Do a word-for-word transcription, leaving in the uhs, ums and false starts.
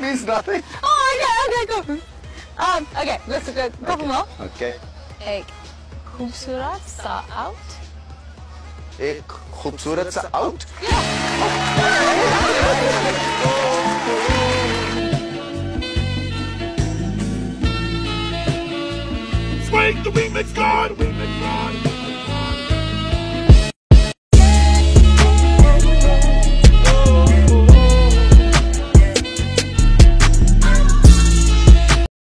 means nothing. Oh, okay, okay, cool. Um, okay, let's do a couple more. Okay. एक खूबसूरत सा out. एक खूबसूरत सा out. Swing the remix, God!